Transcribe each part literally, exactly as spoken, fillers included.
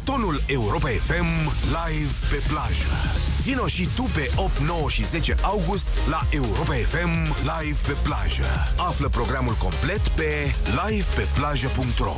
Maratonul Europa F M live pe plajă. Vino și tu pe opt, nouă și zece august la Europa F M live pe plajă. Află programul complet pe live pe plajă punct ro.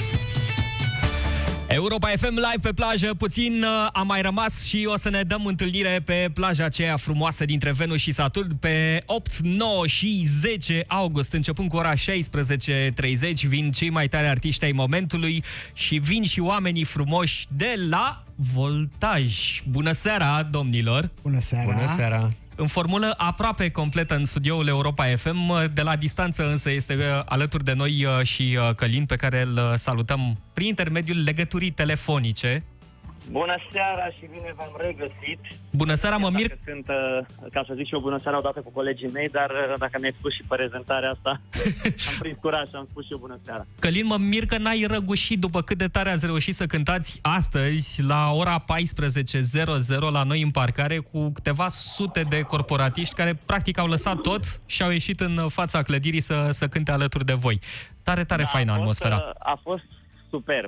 Europa F M live pe plajă, puțin uh, a mai rămas și o să ne dăm întâlnire pe plaja aceea frumoasă dintre Venus și Saturn pe opt, nouă și zece august, începând cu ora șaisprezece treizeci, vin cei mai tari artiști ai momentului și vin și oamenii frumoși de la Voltaj. Bună seara, domnilor! Bună seara! Bună seara! În formulă aproape completă în studioul Europa F M, de la distanță însă este alături de noi și Călin, pe care îl salutăm prin intermediul legăturii telefonice. Bună seara și bine v-am regăsit. Bună seara, mă mir... Sunt, ca să zic și eu bună seara odată cu colegii mei, dar dacă mi-ai spus și prezentarea asta, am prins curaj și am spus și eu bună seara. Călin, mă mir că n-ai răgușit după cât de tare ați reușit să cântați astăzi la ora paisprezece la noi în parcare cu câteva sute de corporatiști care practic au lăsat tot și au ieșit în fața clădirii să, să cânte alături de voi. Tare, tare da, faină atmosfera. A fost superb.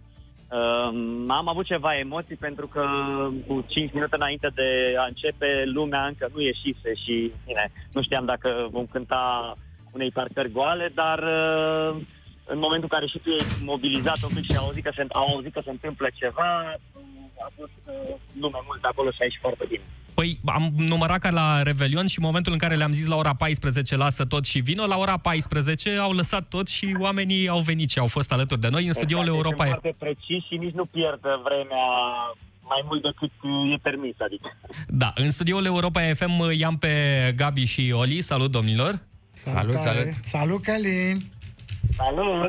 Uh, am avut ceva emoții pentru că cu cinci minute înainte de a începe lumea încă nu ieșise și bine, nu știam dacă vom cânta unei parcări goale, dar uh, în momentul în care și tu ești mobilizat un pic și au auzit că se, au auzit că se întâmplă ceva, a fost uh, lume mult acolo și aici foarte bine. Păi am numărat ca la Revelion și în momentul în care le-am zis la ora paisprezece lasă tot și vino, la ora paisprezece au lăsat tot și oamenii au venit și au fost alături de noi în studioul exact, Europa. Este foarte precis și nici nu pierd vremea mai mult decât e permis, adică. Da, în studioul Europa F M i-am pe Gabi și Oli. Salut, domnilor! Salut, salut! Salut, Călin! Salut!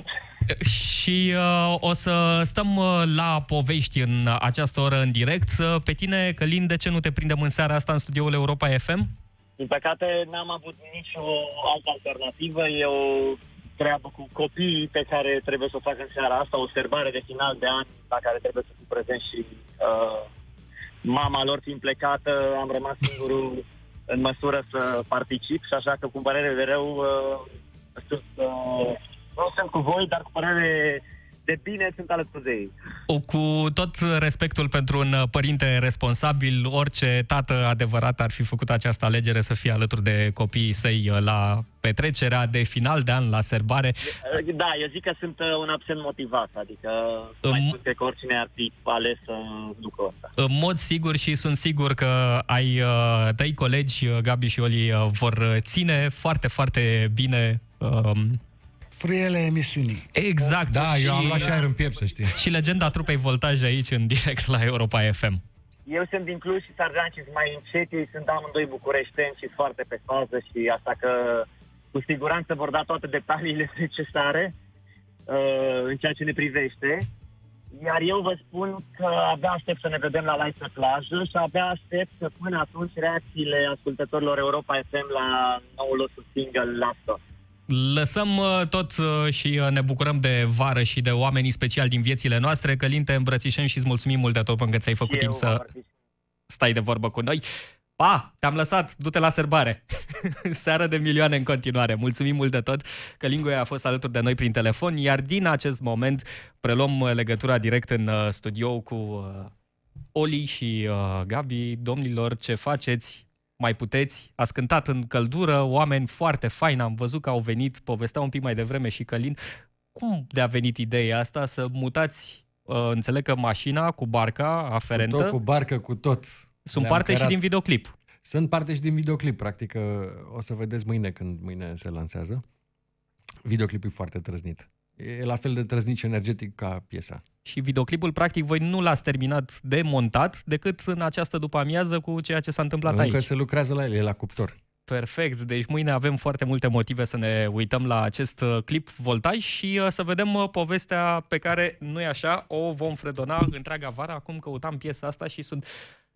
Și uh, o să stăm uh, la povești în această oră în direct. Uh, pe tine, Călin, de ce nu te prindem în seara asta în studioul Europa F M? Din păcate, n-am avut nicio altă alternativă. E o treabă cu copiii pe care trebuie să o fac în seara asta, o sărbare de final de an la care trebuie să fiu prezent și uh, mama lor fiind plecată, am rămas singurul în măsură să particip și așa că, cu părere de rău, uh, sunt... Uh, nu sunt cu voi, dar cu părere de bine sunt alături de ei. Cu tot respectul pentru un părinte responsabil, orice tată adevărat ar fi făcut această alegere să fie alături de copiii săi la petrecerea de final de an, la serbare. Da, eu zic că sunt un absent motivat, adică mai spun că oricine ar fi ales lucrul ăsta. În mod sigur și sunt sigur că ai tăi colegi, Gabi și Oli, vor ține foarte, foarte bine frâiele emisiunii. Exact. Da, și, eu am luat și aer în piept, să știi. Și legenda trupei Voltaj aici, în direct la Europa F M. Eu sunt din Cluj și Sardean și mai încet, ei sunt amândoi bucureșteni și foarte pe fază și asta că cu siguranță vor da toate detaliile necesare uh, în ceea ce ne privește. Iar eu vă spun că abia aștept să ne vedem la live pe plajă și abia aștept să până atunci reacțiile ascultătorilor Europa F M la noul nostru single Lasă. Lăsăm tot și ne bucurăm de vară și de oamenii speciali din viețile noastre. Călin, te îmbrățișăm și îți mulțumim mult de tot pentru că ți-ai făcut timp să stai de vorbă cu noi. Pa! Te-am lăsat, du-te la serbare. Seară de milioane în continuare. Mulțumim mult de tot. Călin Goia a fost alături de noi prin telefon, iar din acest moment preluăm legătura direct în studio cu Oli și Gabi. Domnilor, ce faceți? Mai puteți? Ați cântat în căldură, oameni foarte faini, am văzut că au venit, povestea un pic mai devreme și Călin. Cum de a venit ideea asta să mutați, uh, înțeleg că mașina cu barca aferentă? Cu tot, cu barcă, cu tot. Sunt parte cărat. Și din videoclip. Sunt parte și din videoclip, practic o să vedeți mâine când mâine se lansează. Videoclipul e foarte trăznit. E la fel de trăznit și energetic ca piesa. Și videoclipul, practic, voi nu l-ați terminat de montat decât în această după-amiază cu ceea ce s-a întâmplat Încă aici. Încă se lucrează la el, e la cuptor. Perfect, deci mâine avem foarte multe motive să ne uităm la acest clip Voltaj și să vedem povestea pe care, nu-i așa, o vom fredona întreaga vară. Acum căutam piesa asta și sunt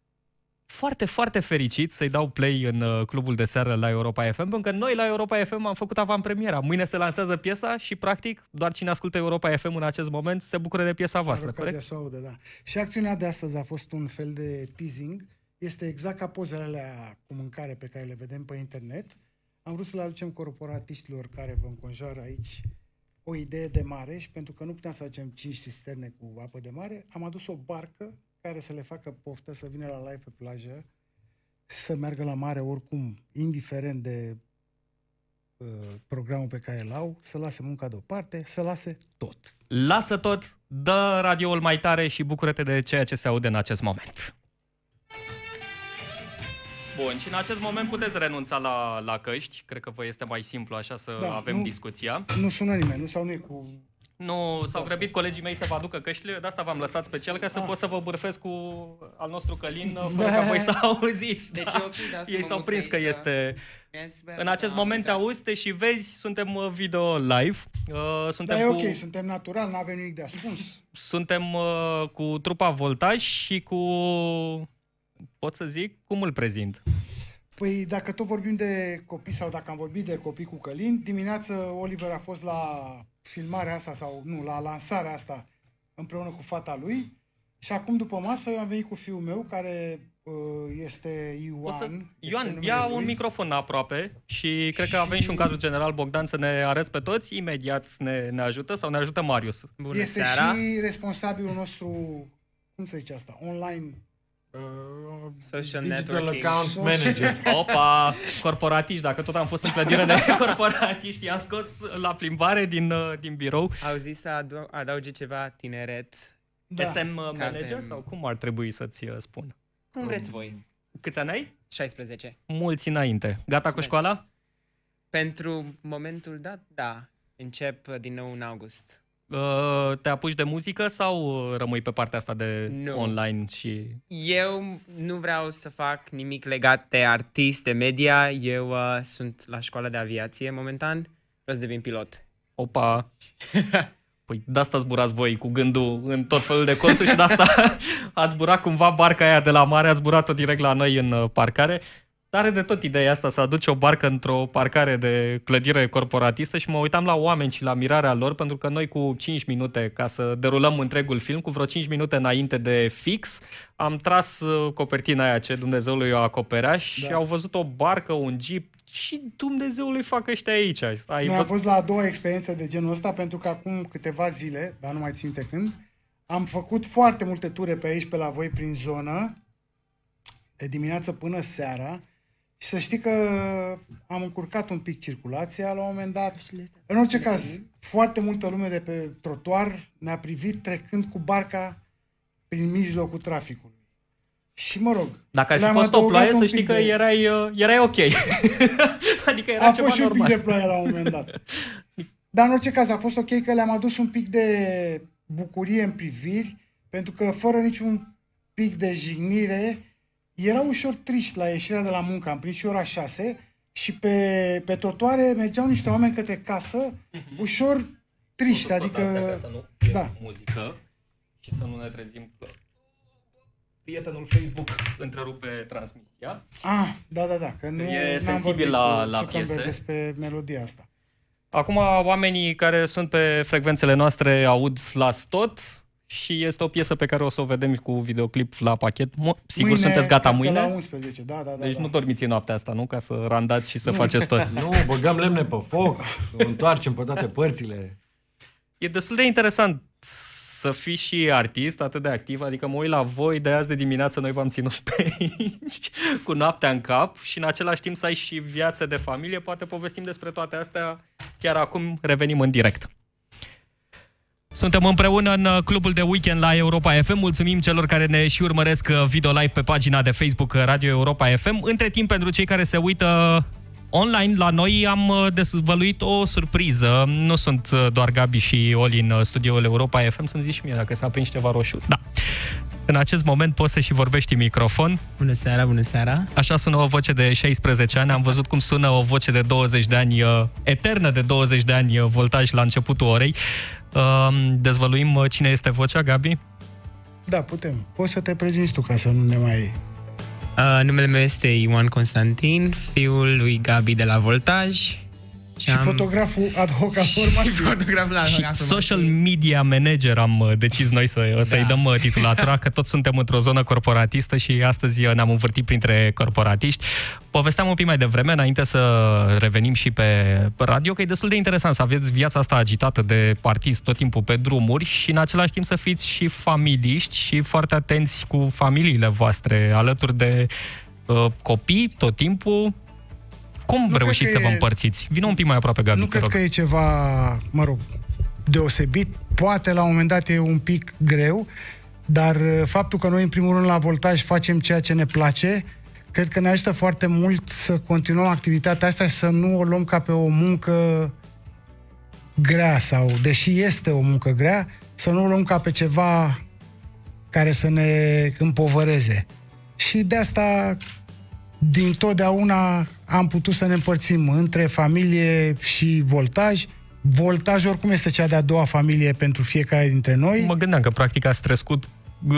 foarte, foarte fericit să-i dau play în clubul de seară la Europa F M, pentru că noi la Europa F M am făcut avantpremiera. Mâine se lansează piesa și, practic, doar cine ascultă Europa F M în acest moment se bucură de piesa voastră, corect? Să audă, da. Și acțiunea de astăzi a fost un fel de teasing. Este exact ca pozele alea cu mâncare pe care le vedem pe internet. Am vrut să le aducem corporatiștilor care vă înconjoară aici o idee de mare și pentru că nu puteam să facem cinci cisterne cu apă de mare, am adus o barcă care să le facă poftă să vină la live pe plajă, să meargă la mare oricum, indiferent de uh, programul pe care îl au, să lase munca deoparte, să lase tot. Lasă tot, dă radioul mai tare și bucură-te de ceea ce se aude în acest moment. Bun, și în acest moment puteți renunța la, la căști. Cred că vă este mai simplu așa să da, avem nu, discuția. Nu sună nimeni, nu sau nu e cu... Nu, s-au grăbit colegii mei să vă aducă căștile, de asta v-am lăsat special ca să ah. pot să vă bârfesc cu al nostru Călin, fără ca voi să auziți. Deci, da. Okay, ei s-au prins că este... În acest moment te auzi, te și vezi, suntem video live. Uh, suntem da, e cu... ok, suntem natural, n-avem nimic de ascuns. Suntem uh, cu trupa Voltaj și cu... Pot să zic? Cum îl prezint? Păi dacă tot vorbim de copii sau dacă am vorbit de copii cu Călin, dimineață Oliver a fost la filmarea asta sau nu, la lansarea asta împreună cu fata lui și acum după masă eu am venit cu fiul meu care uh, este Ioan. Să... Ioan, ia lui. Un microfon aproape și cred că avem și un cadru general, Bogdan, să ne arăți pe toți, imediat ne, ne ajută sau ne ajută Marius. Bună este seara. Și responsabilul nostru, cum se zice asta, online... Uh, Social Digital networking. Account Manager. Opa, corporatiști, dacă tot am fost în clădire de corporatiști, i-am scos la plimbare din, din birou. Au zis să adu- adauge ceva tineret. Da. S M manager avem... sau cum ar trebui să-ți spun? Cum vreți voi. Câți ani ai? șaisprezece. Mulți înainte. Gata Mulțumesc. Cu școala? Pentru momentul dat, da. Încep din nou în august. Te apuci de muzică sau rămâi pe partea asta de nu. Online și... Eu nu vreau să fac nimic legat de artist, de media. Eu uh, sunt la școala de aviație momentan. Vreau să devin pilot. Opa! Păi de asta zburați voi cu gândul în tot felul de colțuri și de asta ați zburat cumva barca aia de la mare, ați zburat-o direct la noi în parcare. Are de tot ideea asta să aduce o barcă într-o parcare de clădire corporatistă și mă uitam la oameni și la mirarea lor, pentru că noi cu cinci minute, ca să derulăm întregul film, cu vreo cinci minute înainte de fix, am tras copertina aia ce Dumnezeului o acoperea și da. Au văzut o barcă, un jeep și Dumnezeului fac ăștia aici. Ai Noi am fost la a doua experiență de genul ăsta, pentru că acum câteva zile, dar nu mai țin minte când, am făcut foarte multe ture pe aici, pe la voi, prin zonă, de dimineață până seara. Și să știi că am încurcat un pic circulația la un moment dat. În orice caz, foarte multă lume de pe trotuar ne-a privit trecând cu barca prin mijlocul traficului. Și mă rog... Dacă ar fi fost o ploaie, să știi că de... erai, erai ok. Adică era a ceva fost și normal. un pic de ploaie la un moment dat. Dar în orice caz a fost ok că le-am adus un pic de bucurie în priviri, pentru că fără niciun pic de jignire... Era ușor triști la ieșirea de la muncă, am prins și ora șase și pe, pe trotuare mergeau niște oameni către casă, uh-huh. ușor triști, adică... Ca să nu fie da. Muzică și să nu ne trezim că prietenul Facebook întrerupe transmisia. Ah, da, da, da, că nu e sensibil la, la piese. Despre melodia asta. Acum oamenii care sunt pe frecvențele noastre aud Las Tot. Și este o piesă pe care o să o vedem cu videoclip la pachet. Sigur, mâine, sunteți gata mâine? La unsprezece, da, da, da. Deci da. nu dormiți în noaptea asta, nu? Ca să randați și să faceți tot. Nu, băgăm lemne pe foc, o întoarcem pe toate părțile. E destul de interesant să fii și artist atât de activ, adică mă uit la voi, de azi de dimineață noi v-am ținut pe aici, cu noaptea în cap și în același timp să ai și viață de familie. Poate povestim despre toate astea chiar acum, revenim în direct. Suntem împreună în clubul de weekend la Europa F M. Mulțumim celor care ne și urmăresc video live pe pagina de Facebook Radio Europa F M. Între timp, pentru cei care se uită online la noi, am dezvăluit o surpriză. Nu sunt doar Gabi și Oli în studioul Europa F M. Să-mi zici și mie dacă s-a prins ceva roșu. Da. În acest moment poți să și vorbești în microfon. Bună seara, bună seara. Așa sună o voce de șaisprezece ani. Am văzut cum sună o voce de douăzeci de ani, eternă de douăzeci de ani, Voltaj la începutul orei. Dezvăluim cine este vocea, Gabi? Da, putem. Poți să te prezinți tu ca să nu ne mai... Uh, numele meu este Ioan Constantin, fiul lui Gabi de la Voltaj. Și, și am... fotograful ad hoc al formației. Și fotograful ad hoc și social media manager am decis noi să, să-i da. dăm titulatura, că toți suntem într-o zonă corporatistă și astăzi ne-am învârtit printre corporatiști. Povesteam un pic mai devreme, înainte să revenim și pe radio, că e destul de interesant să aveți viața asta agitată de artist tot timpul pe drumuri și în același timp să fiți și familiști și foarte atenți cu familiile voastre, alături de uh, copii tot timpul. Cum nu reușiți să vă împărțiți? Vină un pic mai aproape, Gabi. Nu cred că e ceva, mă rog, deosebit. Poate la un moment dat e un pic greu, dar faptul că noi în primul rând la Voltaj facem ceea ce ne place, cred că ne ajută foarte mult să continuăm activitatea asta și să nu o luăm ca pe o muncă grea sau, deși este o muncă grea, să nu o luăm ca pe ceva care să ne împovăreze. Și de asta din totdeauna am putut să ne împărțim între familie și Voltaj. Voltaj oricum este cea de-a doua familie pentru fiecare dintre noi. Mă gândeam că practic ați crescut,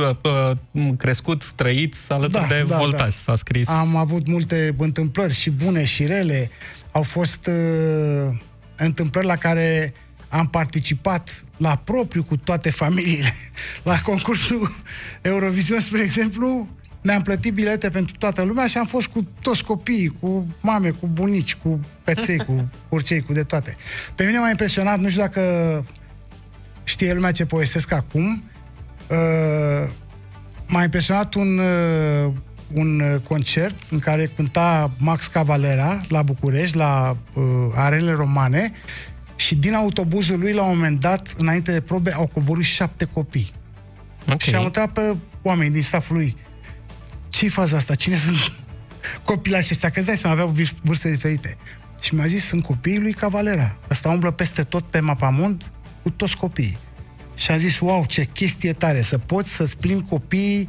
crescut, trăit alături da, de da, Voltaj, da. S-a scris. Am avut multe întâmplări și bune și rele. Au fost uh, întâmplări la care am participat la propriu cu toate familiile. La concursul Eurovision, spre exemplu, ne-am plătit bilete pentru toată lumea și am fost cu toți copiii, cu mame, cu bunici, cu peței, cu urcei, cu de toate. Pe mine m-a impresionat, nu știu dacă știe lumea ce povestesc acum, uh, m-a impresionat un, uh, un concert în care cânta Max Cavalera la București, la uh, Arenele Romane, și din autobuzul lui, la un moment dat, înainte de probe, au coborât șapte copii. Okay. Și am întrebat pe oameni din stafful lui: ce-i faza asta? Cine sunt copilașii ăștia? Că îți dai seama, aveau vârste diferite. Și mi-a zis: sunt copiii lui Cavalera. Ăsta umblă peste tot pe mapamond cu toți copiii. Și am zis: wow, ce chestie tare, să poți să-ți plimbi copiii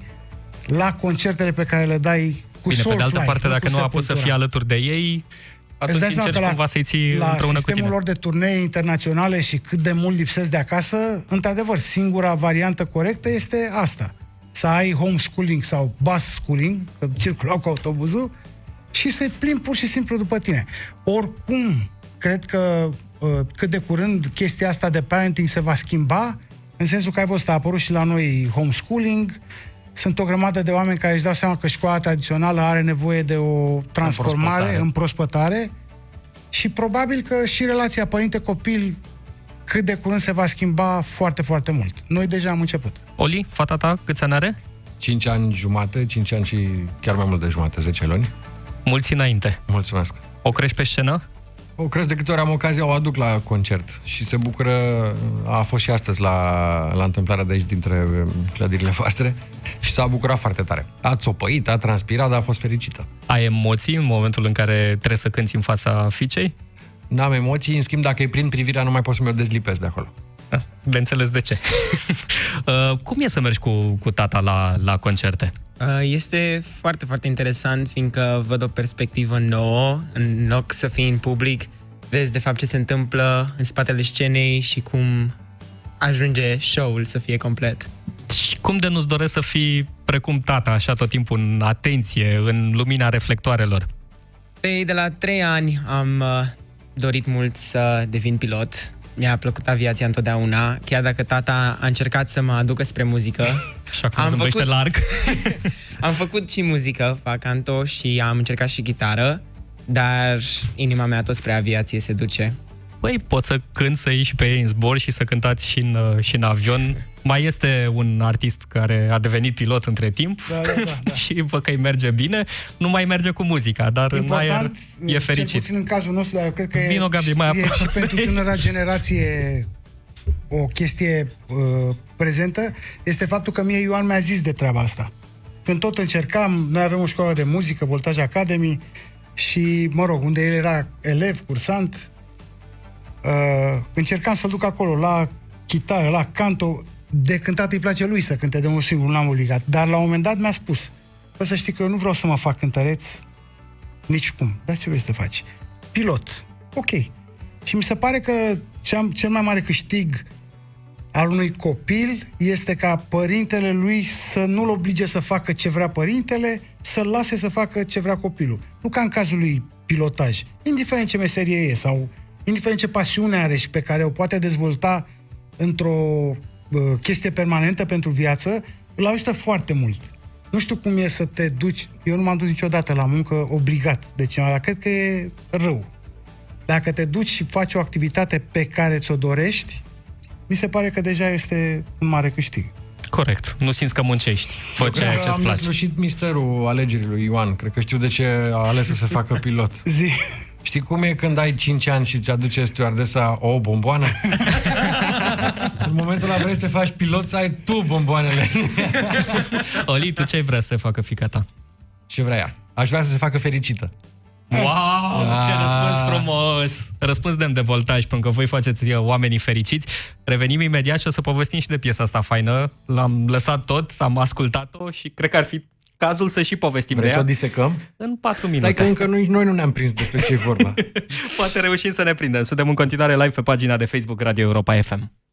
la concertele pe care le dai cu Bine, Soulfly. Pe de altă parte, dacă nu a pus să fie alături de ei, atunci încerci cumva la, să-i ții împreună cu tine. La sistemul lor de turnee internaționale și cât de mult lipsesc de acasă, într-adevăr, singura variantă corectă este asta. Să ai homeschooling sau bus schooling, că circulau cu autobuzul, și să-i plimbi pur și simplu după tine. Oricum, cred că cât de curând chestia asta de parenting se va schimba, în sensul că ai văzut, a apărut și la noi homeschooling, sunt o grămadă de oameni care își dau seama că școala tradițională are nevoie de o transformare, în prospătare, și probabil că și relația părinte-copil cât de curând se va schimba foarte, foarte mult. Noi deja am început. Oli, fata ta, câți ani are? cinci ani jumate, cinci ani și chiar mai mult de jumate, zece luni. Mulți înainte. Mulțumesc. O crești pe scenă? O cresc de câte ori am ocazia, o aduc la concert și se bucură. A fost și astăzi la, la întâmplarea de aici, dintre clădirile voastre, și s-a bucurat foarte tare. A țopăit, a transpirat, dar a fost fericită. Ai emoții în momentul în care trebuie să cânti în fața fiicei? N-am emoții, în schimb, dacă îi prind privirea, nu mai pot să mi-o dezlipesc de acolo. De înțeles de ce. Cum e să mergi cu, cu tata la, la concerte? Este foarte, foarte interesant, fiindcă văd o perspectivă nouă. În loc să fii în public, vezi de fapt ce se întâmplă în spatele scenei și cum ajunge show-ul să fie complet. Și cum de nu-ți doresc să fii precum tata, așa tot timpul în atenție, în lumina reflectoarelor? Pe de la trei ani am dorit mult să devin pilot. Mi-a plăcut aviația întotdeauna, chiar dacă tata a încercat să mă aducă spre muzică. Și acum zâmbește larg. Am făcut și muzică, fac canto și am încercat și gitară, dar inima mea tot spre aviație se duce. Băi, poți să cânti, să ieși pe ei în zbor și să cântați și în, și în avion. Mai este un artist care a devenit pilot între timp, da, da, da, da. și văd că îi merge bine, nu mai merge cu muzica, dar important, în aer e fericit. Cel puțin în cazul nostru, dar eu cred că Vino, e, Gabi, mai e și pentru tânăra generație o chestie uh, prezentă, este faptul că mie Ioan mi-a zis de treaba asta. Când tot încercam, noi avem o școală de muzică, Voltaj Academy, și, mă rog, unde el era elev, cursant, uh, încercam să-l duc acolo, la chitară, la canto. De cântat îi place lui să cânte de un singur, nu l-am obligat. Dar la un moment dat mi-a spus: bă, să știi că eu nu vreau să mă fac cântăreț nici cum. Dar ce vrei să te faci? Pilot. Ok. Și mi se pare că cel mai mare câștig al unui copil este ca părintele lui să nu-l oblige să facă ce vrea părintele, să-l lase să facă ce vrea copilul. Nu ca în cazul lui pilotaj. Indiferent ce meserie e sau indiferent ce pasiune are și pe care o poate dezvolta într-o uh, chestie permanentă pentru viață, îl ajută foarte mult. Nu știu cum e să te duci, eu nu m-am dus niciodată la muncă obligat de cineva, dar cred că e rău. Dacă te duci și faci o activitate pe care ți-o dorești, mi se pare că deja este un mare câștig. Corect. Nu simți că muncești. Fă ceea ce îți Am place. deslușit misterul alegerii lui Ioan. Cred că știu de ce a ales să se facă pilot. Zi. Știi cum e când ai cinci ani și ți aduce stewardesa o bomboană? În momentul ăla vrei să te faci pilot, să ai tu bomboanele. Oli, tu ce ai vrea să facă fiica ta? Ce vrea ea? Aș vrea să se facă fericită. Wow, ce răspuns frumos! Răspuns demn de voltaj, pentru că voi faceți oamenii fericiți. Revenim imediat și o să povestim și de piesa asta faină. L-am lăsat tot, am ascultat-o și cred că ar fi cazul să și povestim Vrei de să ea. o disecăm? În patru minute. Stai că încă noi, noi nu ne-am prins despre ce e vorba. Poate reușim să ne prindem. Suntem în continuare live pe pagina de Facebook Radio Europa F M.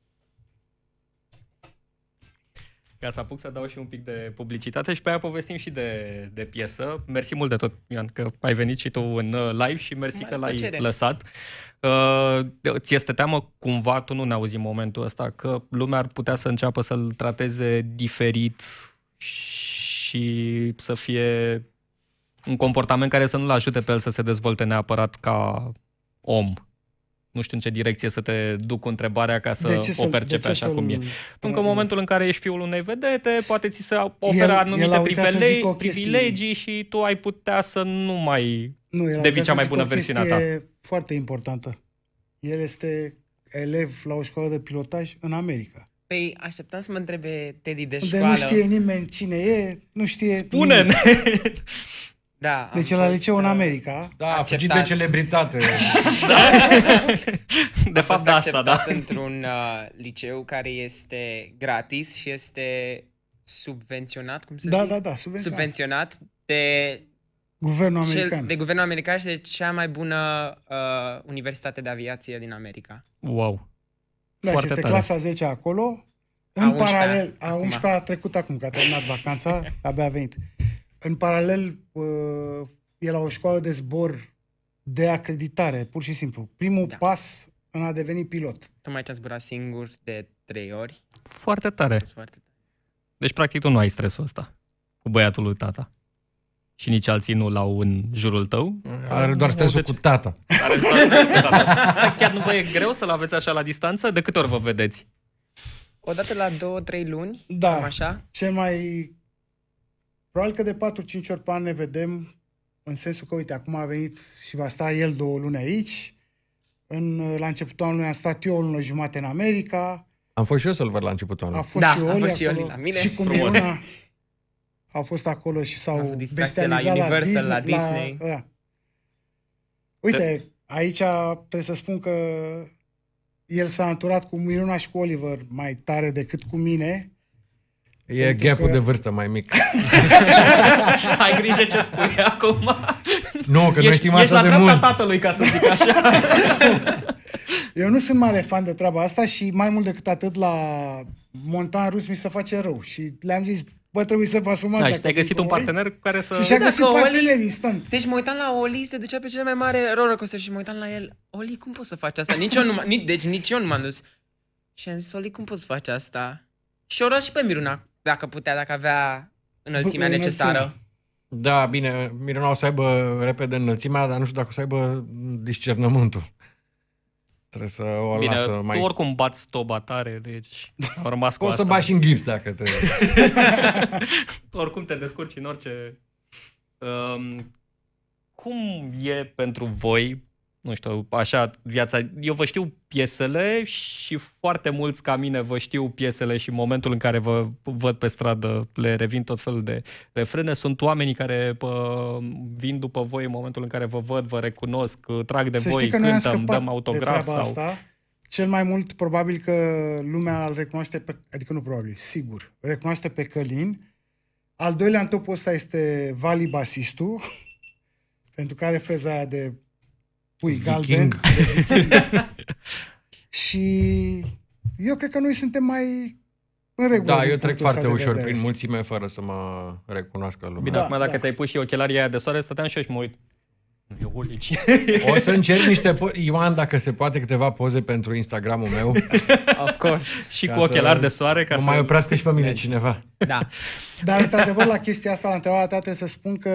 Ca să apuc să dau și un pic de publicitate și pe aia povestim și de, de piesă. Mersi mult de tot, Ioan, că ai venit și tu în live și mersi Mare că l-ai plăcere. lăsat. Uh, ți este teamă cumva, tu nu ne auzi în momentul ăsta, că lumea ar putea să înceapă să-l trateze diferit și să fie un comportament care să nu-l ajute pe el să se dezvolte neapărat ca om? Nu știu în ce direcție să te duc cu întrebarea ca să o percepi așa cum e. Pentru că în momentul în care ești fiul unei vedete, poate ți se oferă El- anumite el a uitat să privile- zic o chestie. privilegii și tu ai putea să nu mai Nu, el devii ar cea vrea mai să bună zic o versiune a ta. chestie foarte importantă. El este elev la o școală de pilotaj în America. Păi așteptam să mă întrebe Teddy de Unde școală. nu știe nimeni cine e, nu știe Spune-ne! nimeni. Da, am Deci e la fost, liceu în uh, America. Da, a fugit de Acceptați. celebritate. De a fapt, fost de asta, da. acceptat într-un uh, liceu care este gratis și este subvenționat, cum se Da, zice? da, da, subvenționat. Subvenționat de, Guvernul cel, american. de guvernul american și de cea mai bună uh, universitate de aviație din America. Wow. Da, și Foarte este tare. clasa a zecea acolo. În A unsprezecea, paralel, a acum. unsprezecea a trecut acum, că a terminat vacanța, abia a venit. În paralel, uh, e la o școală de zbor de acreditare, pur și simplu. Primul Da. pas în a deveni pilot. Tocmai ce-am zburat singur de trei ori. Foarte tare. A fost foarte tare. Deci, practic, tu nu ai stresul ăsta cu băiatul lui tata. Și nici alții nu l-au în jurul tău. Are doar stresul cu tata. Are doar stresul cu tata. Chiar nu vă e greu să-l aveți așa la distanță? De câte ori vă vedeți? Odată la două, trei luni, Da. cam așa. Cel mai... Probabil că de patru-cinci ori pe an ne vedem, în sensul că, uite, acum a venit și va sta el două luni aici. În, la începutul anului am stat eu o lună jumate în America. Am fost și eu să-l văd la începutul A anului. fost Da, și a Oli fost și acolo. Oli la mine. Și cu Frumos. Miruna au fost acolo și Am s-au avut distracție la bestializat la, Universal, Disney. la Disney. La, da. Uite, aici trebuie să spun că el s-a înturat cu Miruna și cu Oliver mai tare decât cu mine. E Pentru gap-ul că- de vârstă mai mic. Ai grijă ce spui acum. Nu, că noi Ești, știm ești la asta de dreapta mult. tatălui, ca să zic așa. Eu nu sunt mare fan de treaba asta și mai mult decât atât la montan rus mi se face rău. Și le-am zis, bă, trebuie să vă asumați. Da, și dacă te-ai găsit un pentru Oli. partener care să... Și și-a Da, găsit că Oli- partener instant. Deci mă uitam la Oli, se ducea pe cel mai mare rollercoaster și mă uitam la el. Oli, cum poți să faci asta? Nici eu nu, m- nici, deci nici eu nu m-am dus. Și am zis, Oli, cum poți să faci asta? Și o luat și pe Miruna, dacă putea, dacă avea înălțimea Înălțimea. necesară. Da, bine, Miruna o să aibă repede înălțimea, dar nu știu dacă o să aibă discernământul. Trebuie să o Bine, lasă tu mai... oricum bați toba tare, deci au rămas cu O să asta. bași în gips dacă trebuie. Tu oricum te descurci în orice... Um, cum e pentru voi, nu știu, așa, viața... Eu vă știu piesele și foarte mulți ca mine vă știu piesele și în momentul în care vă văd pe stradă le revin tot felul de refrene. Sunt oamenii care pă, vin după voi în momentul în care vă văd, vă recunosc, trag de Să voi, știi că noi am cântăm, scăpat dăm de autograf treaba sau... asta. Cel mai mult, probabil că lumea îl recunoaște pe... Adică nu probabil, sigur. Îl recunoaște pe Călin. Al doilea în topul ăsta este Vali, basistul, pentru că are freza aia de pui Viking. galben. De viking. Și eu cred că noi suntem mai în regulă. Da, din eu trec punctul ăsta foarte de ușor vedere. prin mulțime fără să mă recunoască lumea. Bine, Da, acum dacă da. ți-ai pus și ochelarii aia de soare, stăteam și eu și mă uit. O să încerc niște po- Ioan, dacă se poate, câteva poze pentru Instagramul meu. Of course. Și cu ochelari de soare. Ca mă să... mai oprească și pe mine cineva. Da. Dar, într-adevăr, la chestia asta, la întrebarea ta, trebuie să spun că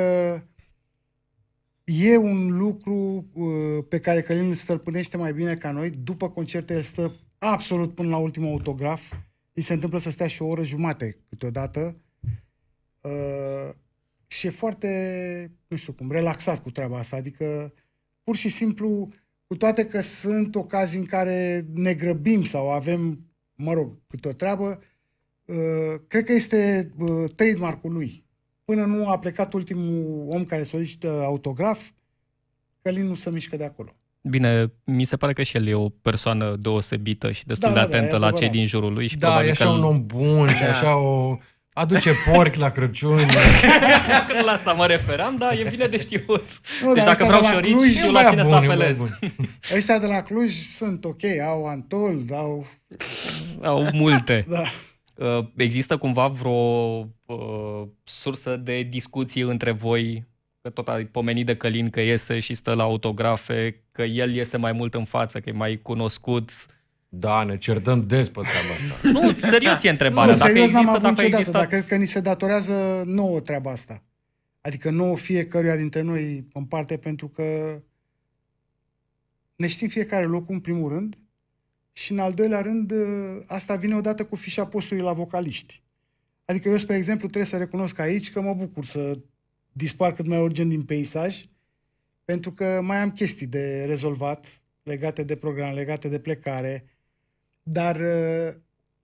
e un lucru uh, pe care Călin îl stăpânește mai bine ca noi. După concerte, el stă absolut până la ultimul autograf. Îi se întâmplă să stea și o oră jumate câteodată. Uh, și e foarte, nu știu cum, relaxat cu treaba asta. Adică, pur și simplu, cu toate că sunt ocazii în care ne grăbim sau avem, mă rog, câte o treabă, uh, cred că este uh, trademark-ul lui. Până nu a plecat ultimul om care solicită autograf, Călin nu se mișcă de acolo. Bine, mi se pare că și el e o persoană deosebită și destul Da, de da, da, atentă e la adevărat. cei din jurul lui. Și Da, probabil e așa că un om bun și așa o... Aduce porc la Crăciun. Că la asta mă referam, da, e bine de știut. Nu, Deci dar dacă ăsta vreau de la șorici, Cluj, știu e la băiat cine să bun, e apelez. băiat bun. Ăștia de la Cluj sunt ok, au Antol, au... Au multe. Da. Uh, Există cumva vreo uh, sursă de discuție între voi? Că tot ai pomenit de Călin că iese și stă la autografe, că el iese mai mult în față, că e mai cunoscut. Da, ne certăm des pe treaba asta. Nu, serios e întrebarea. Nu, Dacă serios, n-am există, avut dacă niciodată, există... dar cred că ni se datorează nouă treaba asta. Adică nouă fiecăruia dintre noi în parte, pentru că ne știm fiecare locul în primul rând și în al doilea rând asta vine odată cu fișa postului la vocaliști. Adică eu, spre exemplu, trebuie să recunosc aici că mă bucur să dispar cât mai urgent din peisaj, pentru că mai am chestii de rezolvat legate de program, legate de plecare, dar uh,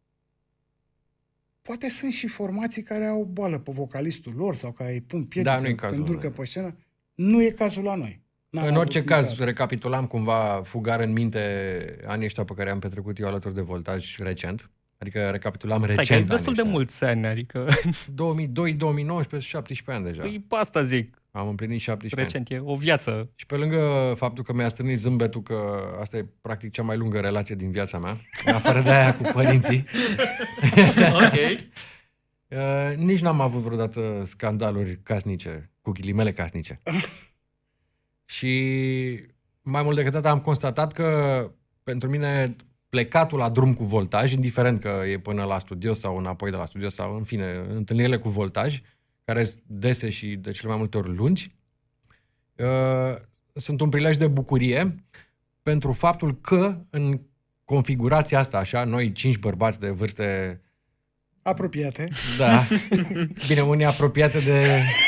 poate sunt și formații care au boală pe vocalistul lor sau care îi pun piedică, Da, nu e cazul îndurcă la pe scenă. Nu e cazul la noi. N-am În avut orice caz, niciodată. recapitulam cumva fugar în minte anii ăștia pe care am petrecut eu alături de Voltaj recent. Adică recapitulam recent Stai, că anii e destul de ăștia. mulți ani, adică... două mii doi două mii nouăsprezece, șaptesprezece ani deja. Păi, pe asta zic, Am împlinit șaptesprezece ani. recent, e o viață. Și pe lângă faptul că mi-a strânit zâmbetul că asta e practic cea mai lungă relație din viața mea, în afară de aia cu părinții, Ok. uh, nici n-am avut vreodată scandaluri casnice, cu ghilimele casnice. Și mai mult decât atât am constatat că pentru mine plecatul la drum cu Voltaj, indiferent că e până la studio sau înapoi de la studio sau în fine, întâlnirile cu Voltaj, care sunt dese și de cele mai multe ori lungi, uh, sunt un prilej de bucurie pentru faptul că în configurația asta, așa, noi cinci bărbați de vârste, Apropiate. da, bine, unii apropiate de...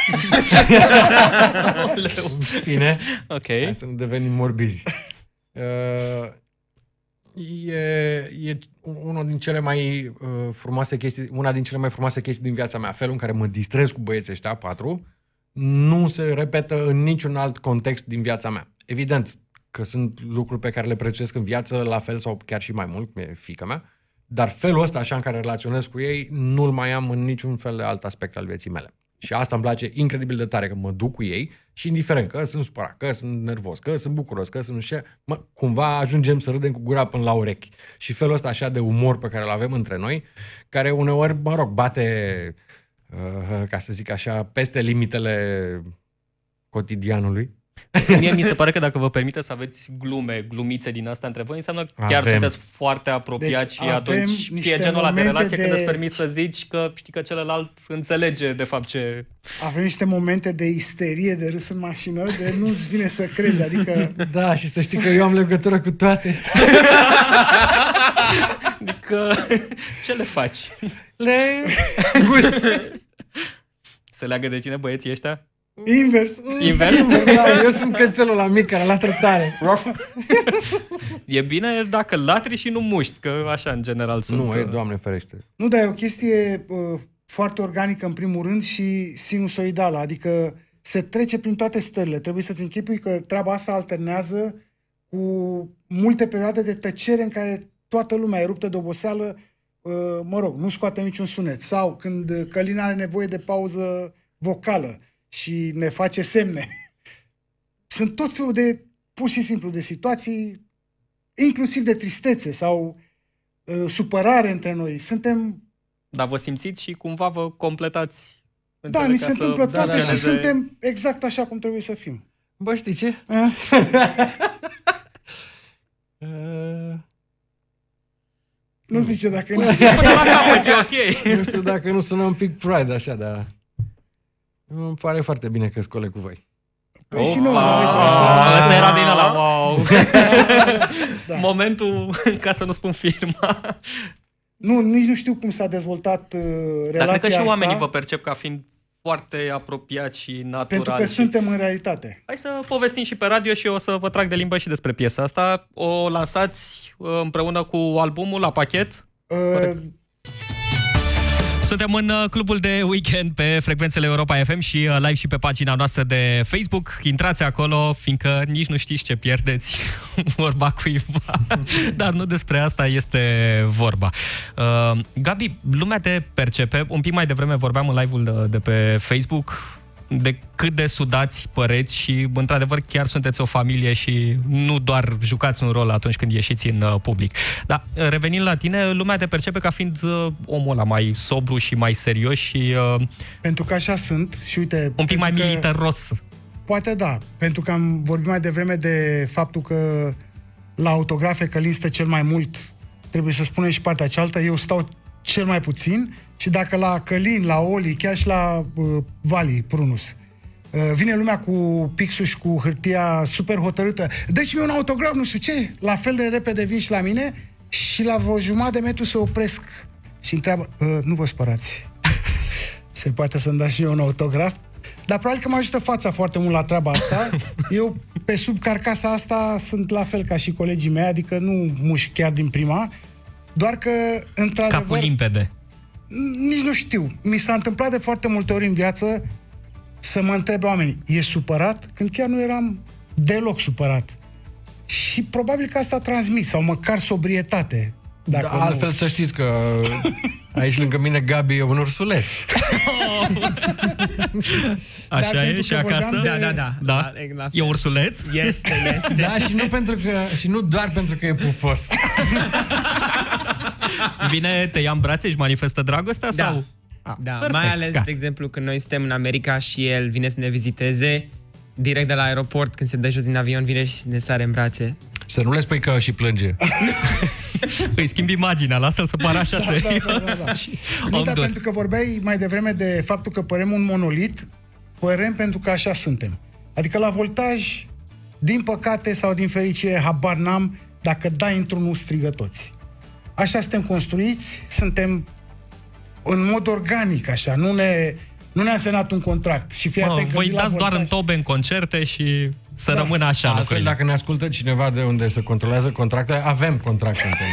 Bine, Ok. hai să nu devenim morbizi. Uh, e, e una din cele mai uh, frumoase chestii, una din cele mai frumoase chestii din viața mea. Felul în care mă distrez cu băieții ăștia, patru, nu se repetă în niciun alt context din viața mea. Evident că sunt lucruri pe care le prețuiesc în viață, la fel sau chiar și mai mult, cum e fiica mea, dar felul ăsta, așa în care relaționez cu ei, nu-l mai am în niciun fel de alt aspect al vieții mele. Și asta îmi place incredibil de tare, că mă duc cu ei și indiferent că sunt supărat, că sunt nervos, că sunt bucuros, că sunt nu știu, mă, cumva ajungem să râdem cu gura până la urechi. Și felul ăsta așa de umor pe care îl avem între noi, care uneori, mă rog, bate, uh, ca să zic așa, peste limitele cotidianului. Mie mi se pare că dacă vă permite să aveți glume, glumițe din astea între voi, înseamnă că chiar Avem. sunteți foarte apropiați Deci și avem atunci niște e genul ăla de momente relație de- când îți permiți să zici că știi că celălalt înțelege de fapt ce... Avem niște momente de isterie, de râs în mașină, de nu-ți vine să crezi, adică... Da, și să știi că eu am legătură cu toate. Adică ce le faci? Le gust. Se leagă de tine băieții ăștia? Invers. Invers? Da, eu sunt cățelul la mic care latră tare. E bine dacă latri și nu muști, că așa în general sunt... Nu, e, Doamne ferește. Nu, dar e o chestie uh, foarte organică în primul rând și sinusoidală, adică se trece prin toate stările. Trebuie să-ți închipui că treaba asta alternează cu multe perioade de tăcere în care toată lumea e ruptă de oboseală, uh, mă rog, nu scoate niciun sunet. Sau când Călin are nevoie de pauză vocală și ne face semne. Sunt tot felul de, pur și simplu, de situații, inclusiv de tristețe sau uh, supărare între noi. Suntem, Dar vă simțiți și cumva vă completați. da, înțeleg, ni ca se să întâmplă toate și funcționeze- suntem exact așa cum trebuie să fim. Bă, știi ce? Nu zice dacă nu Nu știu dacă nu sună un pic Pride așa, dar îmi pare foarte bine că scole cu voi. Păi și nu, asta era din ăla, wow. Da. Momentul, ca să nu spun firma. Nu, nici nu știu cum s-a dezvoltat uh, relația asta. Dar cred că și oamenii vă percep ca fiind foarte apropiați și naturali. Pentru că și... suntem în realitate. Hai să povestim și pe radio și o să vă trag de limbă și despre piesa asta. O lansați împreună cu albumul la pachet? Uh... Suntem în clubul de weekend pe frecvențele Europa F M și live și pe pagina noastră de Facebook. Intrați acolo, fiindcă nici nu știți ce pierdeți, vorba cuiva. Dar nu despre asta este vorba. Uh, Gabi, lumea te percepe. Un pic mai devreme vorbeam în live-ul de, de pe Facebook de cât de sudați păreți și, într-adevăr, chiar sunteți o familie și nu doar jucați un rol atunci când ieșiți în uh, public. Dar, revenind la tine, lumea te percepe ca fiind uh, omul ăla mai sobru și mai serios și... Uh, pentru că așa sunt și, uite... Un pic mai militaros. Poate da, pentru că am vorbit mai devreme de faptul că la autografe Călin stă cel mai mult, trebuie să spunem și partea cealaltă, eu stau cel mai puțin. Și dacă la Călin, la Oli, chiar și la uh, Vali, Prunus, uh, vine lumea cu pixul și cu hârtia super hotărâtă, dă-și mie un autograf, nu știu ce, la fel de repede vin și la mine și la vreo jumătate de metru se opresc și întreabă, uh, nu vă spărați, se poate să-mi dați și eu un autograf? Dar probabil că mă ajută fața foarte mult la treaba asta. Eu, pe sub carcasa asta, sunt la fel ca și colegii mei, adică nu mușc chiar din prima, doar că, într-adevăr... Capul limpede. Nici nu știu. Mi s-a întâmplat de foarte multe ori în viață să mă întrebe oamenii, e supărat? Când chiar nu eram deloc supărat. Și probabil că asta a transmis, sau măcar sobrietate. Dacă da, altfel nu... să știți că aici lângă mine Gabi e un ursuleț. Așa e și acasă? De... Da, da, da. da? da e ursuleț? Este, este. Da, și nu, pentru că, și nu doar pentru că e pufos. Vine, te ia în brațe și manifestă dragostea? Da, sau? Ah, da. Perfect, mai ales, gata. De exemplu, când noi suntem în America și el vine să ne viziteze, direct de la aeroport, când se dă jos din avion, vine și ne sare în brațe. Să nu le spui că și plânge. Îi schimbi imaginea, lasă-l să pară așa da, serios. Da, da, da, da. Nu, dar pentru că vorbeai mai devreme de faptul că părem un monolit, părem pentru că așa suntem. Adică la voltaj, din păcate sau din fericire, habar n-am, dacă dai într-unul strigă toți. Așa suntem construiți, suntem în mod organic, așa, nu ne... Nu ne-a semnat un contract. Și fii atent că voi dați doar în tobe în concerte și să da. rămână așa. Altfel, dacă ne ascultă cineva de unde se controlează contractele, avem contracte în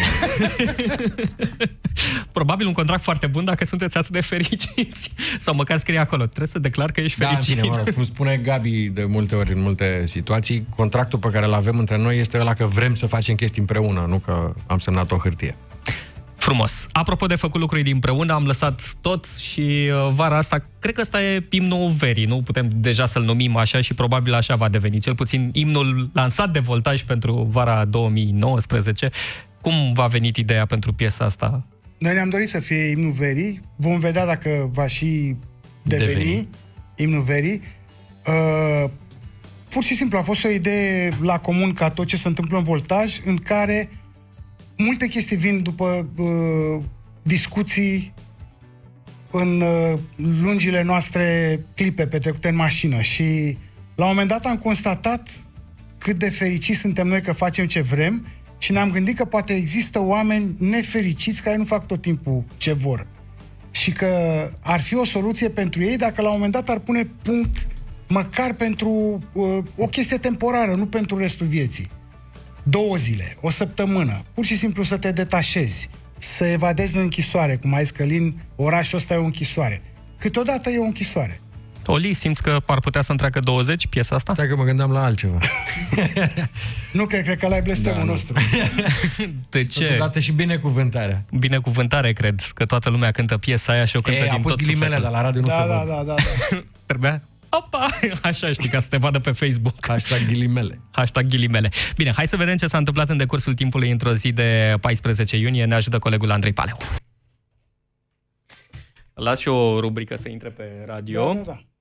Probabil un contract foarte bun dacă sunteți atât de fericiți. Sau măcar scrie acolo, trebuie să declar că ești da, fericit. Da, mă rog, cum spune Gabi de multe ori în multe situații, contractul pe care îl avem între noi este ăla că vrem să facem chestii împreună, nu că am semnat o hârtie. Frumos. Apropo de făcut lucruri împreună, am lăsat tot și uh, vara asta, cred că ăsta e imnul verii, nu putem deja să-l numim așa și probabil așa va deveni, cel puțin imnul lansat de Voltaj pentru vara două mii nouăsprezece. Cum v-a venit ideea pentru piesa asta? Noi ne-am dorit să fie imnul verii, vom vedea dacă va și deveni, deveni. imnul verii. Uh, pur și simplu a fost o idee la comun ca tot ce se întâmplă în Voltaj, în care multe chestii vin după uh, discuții în uh, lungile noastre clipe petrecute în mașină și la un moment dat am constatat cât de fericiți suntem noi că facem ce vrem și ne-am gândit că poate există oameni nefericiți care nu fac tot timpul ce vor și că ar fi o soluție pentru ei dacă la un moment dat ar pune punct măcar pentru uh, o chestie temporară, nu pentru restul vieții. Două zile, o săptămână, pur și simplu să te detașezi, să evadezi din închisoare, cum a zis Călin, orașul ăsta e o închisoare. Câteodată e o închisoare. Oli, simți că ar putea să întreacă douăzeci piesa asta? Stai că mă gândeam la altceva. Nu cred, cred că ăla e blestemul da, nostru. De ce? Totodată și binecuvântare. Binecuvântare, cred, că toată lumea cântă piesa aia și o cântă Ei, din tot sufletul. Dar la radio nu da, se da, văd. da, da, da. Trebuia? Opa! Așa știi, ca să te vadă pe Facebook. Hashtag ghilimele. Hashtag ghilimele. Bine, hai să vedem ce s-a întâmplat în decursul timpului într-o zi de paisprezece iunie. Ne ajută colegul Andrei Paleu. Las și o rubrică să intre pe radio. Da, da, da.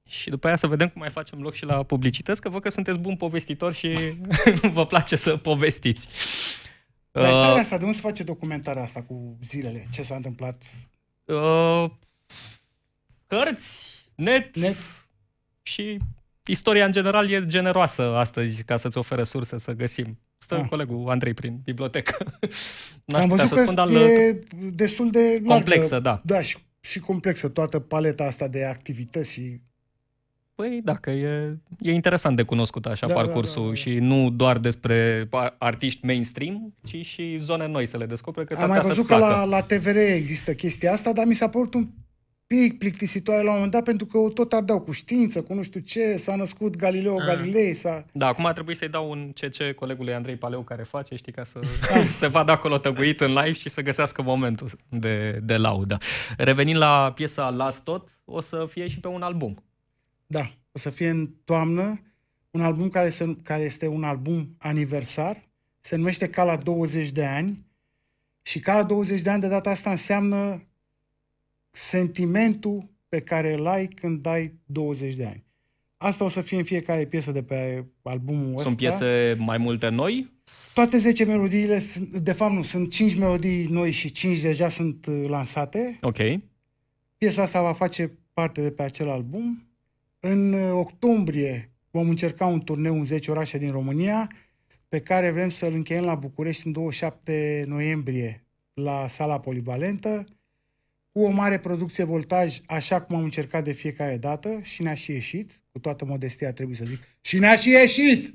și după aia să vedem cum mai facem loc și la publicități, că văd că sunteți buni povestitori și vă place să povestiți. Dar uh, tare asta, de unde se face documentarea asta cu zilele? Ce s-a întâmplat? Uh, cărți, net, net și istoria în general e generoasă astăzi ca să-ți ofere surse să găsim. Stă ah. colegul Andrei prin bibliotecă. Am văzut că spun, e destul de largă, complexă, da. Da, și, și complexă toată paleta asta de activități și... Păi da, că e, e interesant de cunoscut așa da, parcursul da, da, da. Și nu doar despre artiști mainstream, ci și zone noi să le descoperi. Că am mai văzut că la, la T V R există chestia asta, dar mi s-a părut un pic plictisitoare la un moment dat, pentru că o tot ardeau cu știință, cu nu știu ce, s-a născut Galileo ah. Galilei. S-a... Da, acum ar trebui să-i dau un C C colegului Andrei Paleu care face, știi, ca să se vadă acolo tăguit în live și să găsească momentul de, de laudă. Revenind la piesa Las Tot, o să fie și pe un album. Da, o să fie în toamnă, un album care, se, care este un album aniversar, se numește Ca la douăzeci de ani și Ca la douăzeci de ani de data asta înseamnă sentimentul pe care îl ai când ai douăzeci de ani. Asta o să fie în fiecare piesă de pe albumul ăsta. Sunt piese mai multe noi? Toate zece melodiile, de fapt nu, sunt cinci melodii noi și cinci deja sunt lansate. Ok. Piesa asta va face parte de pe acel album. În octombrie vom încerca un turneu în zece orașe din România, pe care vrem să-l încheiem la București în douăzeci și șapte noiembrie la Sala Polivalentă, cu o mare producție voltaj, așa cum am încercat de fiecare dată și ne-a și ieșit, cu toată modestia trebuie să zic, și ne-a și ieșit!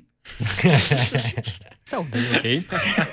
Sau, ok.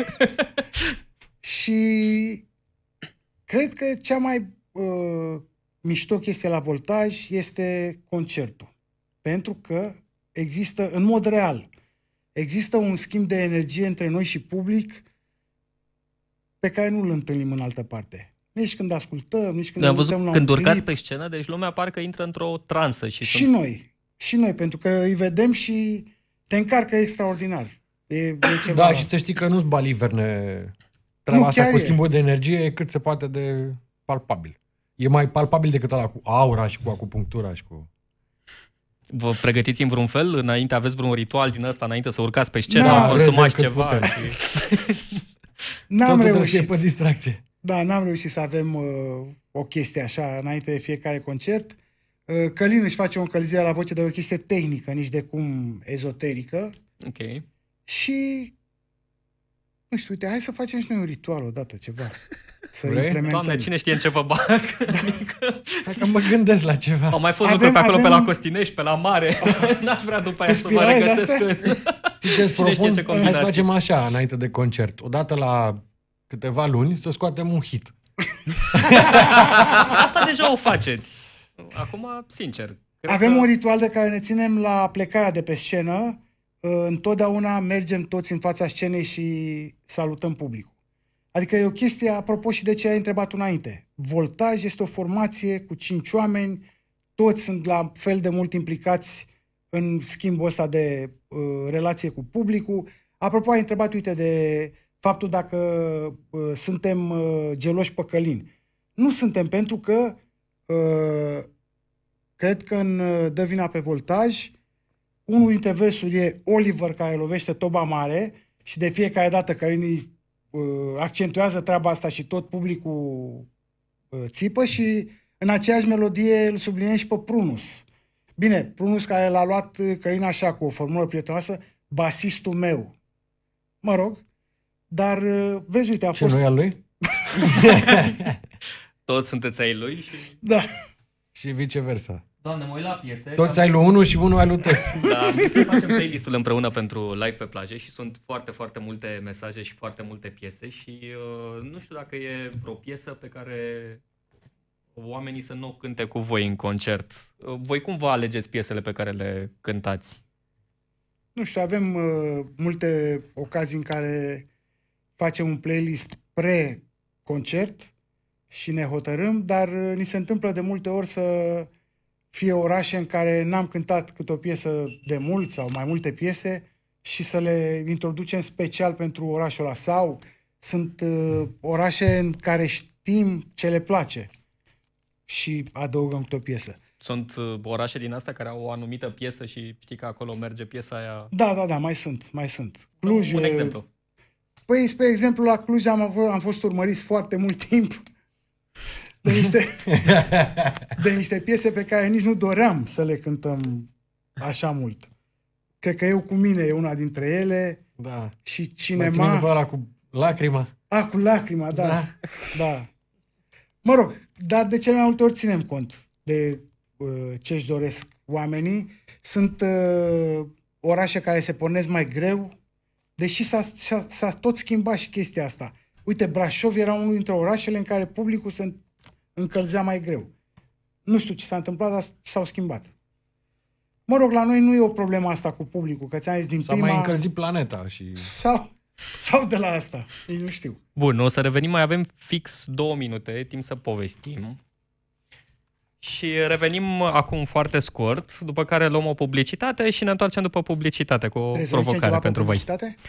Și cred că cea mai uh, mișto chestie la voltaj este concertul. Pentru că există, în mod real, există un schimb de energie între noi și public pe care nu îl întâlnim în altă parte. Nici când ascultăm, nici când ne uităm la un când urcați clip. pe scenă, deci lumea parcă intră într-o transă. Și, și sunt... noi. Și noi, pentru că îi vedem și te încarcă extraordinar. E, e ceva... Da, și să știi că nu-s baliverne treaba nu, asta cu e. schimbul de energie, cât se poate de palpabil. E mai palpabil decât ăla cu aura și cu acupunctura și cu... Vă pregătiți în vreun fel? Înainte aveți vreun ritual din ăsta, înainte să urcați pe scenă, da, consumați ceva? Și... N-am reușit. Pe distracție. Da, n-am reușit să avem uh, o chestie așa înainte de fiecare concert. Uh, Călin își face o încălzire la voce, de o chestie tehnică, nici de cum ezoterică. Ok. Și, nu știu, uite, hai să facem și noi un ritual odată, ceva. Să Vrei? implementăm. Doamne, cine știe în ce vă bag? Adică... Dacă mă gândesc la ceva. Au mai fost avem, lucruri pe acolo, avem... pe la Costinești, pe la mare. N-aș vrea după aia să mă regăsesc. Știi ce-ți propun? Ce hai să facem așa, înainte de concert. Odată la câteva luni, să scoatem un hit. Asta deja o faceți. Acum, sincer. Avem că... un ritual de care ne ținem la plecarea de pe scenă. Întotdeauna mergem toți în fața scenei și salutăm publicul. Adică e o chestie, apropo și de ce ai întrebat înainte. Voltaj este o formație cu cinci oameni, toți sunt la fel de mult implicați în schimbul ăsta de uh, relație cu publicul. Apropo, ai întrebat, uite, de faptul dacă uh, suntem uh, geloși pe Călin. Nu suntem, pentru că uh, cred că în uh, Dă vina pe voltaj, unul dintre versuri e Oliver care lovește toba mare și de fiecare dată Călin uh, accentuează treaba asta și tot publicul uh, țipă, și în aceeași melodie îl subliniem și pe Prunus. Bine, Prunus care l-a luat Călin așa cu o formulă prietenoasă, basistul meu. Mă rog, dar vezi, uite, a fost... Și noi al lui? Toți sunteți ai lui și... Da. Și viceversa. Doamne, mă uit la piese... Toți ai lui unul și unul ai lui toți. Da, să facem playlist-ul împreună pentru live pe plajă și sunt foarte, foarte multe mesaje și foarte multe piese și uh, nu știu dacă e vreo piesă pe care oamenii să nu o cânte cu voi în concert. Voi cum vă alegeți piesele pe care le cântați? Nu știu, avem uh, multe ocazii în care facem un playlist pre-concert și ne hotărâm, dar uh, ni se întâmplă de multe ori să fie orașe în care n-am cântat câte o piesă de mult sau mai multe piese și să le introducem special pentru orașul ăla. Sau sunt uh, orașe în care știm ce le place și adăugăm câte o piesă. Sunt orașe din astea care au o anumită piesă și știi că acolo merge piesa aia? Da, da, da, mai sunt, mai sunt. Cluj, un exemplu. Păi, spre exemplu, la Cluj am, avut, am fost urmăriți foarte mult timp de niște, de niște piese pe care nici nu doream să le cântăm așa mult. Cred că Eu cu mine e una dintre ele. Da. Și Cinema... Mai ține ăla cu Lacrima. A, cu Lacrima, da. Da. Da. Mă rog, dar de cele mai multe ori ținem cont de uh, ce-și doresc oamenii. Sunt uh, orașe care se pornesc mai greu, deși s-a, s-a, s-a tot schimbat și chestia asta. Uite, Brașov era unul dintre orașele în care publicul se încălzea mai greu. Nu știu ce s-a întâmplat, dar s-au schimbat. Mă rog, la noi nu e o problemă asta cu publicul, că ți-am zis din S-a prima... mai încălzit planeta și... Sau, sau de la asta, nici nu știu. Bun, o să revenim, mai avem fix două minute, timp să povestim. Și revenim acum foarte scurt, după care luăm o publicitate și ne întoarcem după publicitate cu o provocare pentru voi.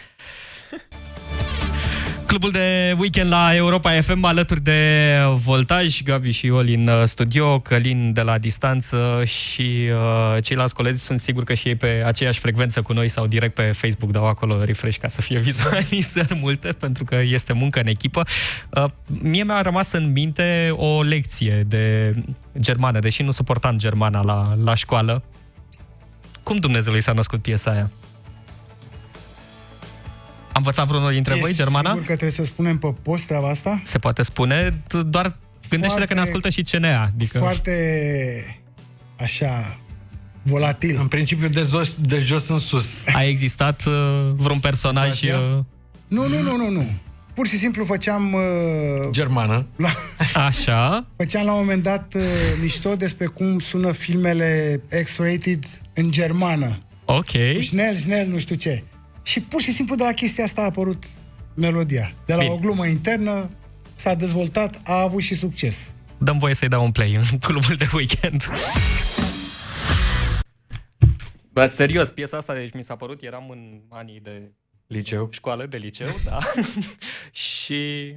Clubul de weekend la Europa F M alături de Voltaj, Gabi și Ioli în studio, Călin de la distanță și uh, ceilalți colegi sunt sigur că și ei pe aceeași frecvență cu noi sau direct pe Facebook dau acolo refresh ca să fie vizualizări multe, pentru că este muncă în echipă. Uh, mie mi-a rămas în minte o lecție de germană, deși nu suportam germana la, la școală. Cum Dumnezeului s-a născut piesa aia? Am învățat vreunul dintre e voi germana? Sigur că trebuie să spunem pe post treaba asta? Se poate spune, doar gândește-te că ne ascultă și C N A. Adică... Foarte, așa, volatil. În principiu de jos, de jos în sus. A existat uh, vreun personaj... Uh... Nu, nu, nu, nu, nu. Pur și simplu făceam... Uh, Germană. La, așa. Făceam la un moment dat uh, mișto despre cum sună filmele X-rated în germană. Ok. Snel, snel, nu știu ce. Și pur și simplu de la chestia asta a apărut melodia. De la Bine. o glumă internă s-a dezvoltat, a avut și succes. Dăm voie să-i dau un play în clubul de weekend. Bă, serios, piesa asta, deci mi s-a părut, eram în anii de liceu, școală, de liceu, da. Și...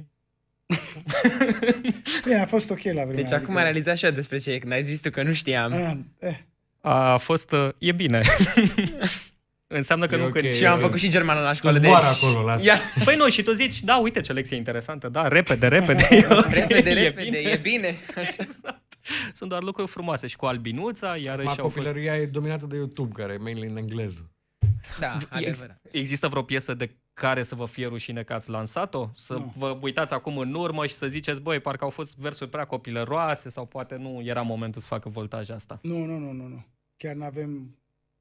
Bine, a fost ok la vremea. Deci acum am realizat și eu despre ce e, când ai zis tu că nu știam. A, eh. a fost... E bine. Înseamnă că e nu okay, când... Și eu am făcut și germană la școală. Deci... acolo, lasă. Ia. Păi nu, și tu zici, da, uite ce lecție interesantă, da, repede, repede. repede, repede, e bine. Așa. Exact. Sunt doar lucruri frumoase și cu albinuța, iarăși au fost... copilăria e dominată de YouTube, care e mainly în engleză. Da, adevărat. Există vreo piesă de care să vă fie rușine că ați lansat-o? Să nu. Vă uitați acum în urmă și să ziceți, băi, parcă au fost versuri prea copilăroase sau poate nu era momentul să facă voltaj asta. Nu, nu, nu, nu, nu. Chiar n-avem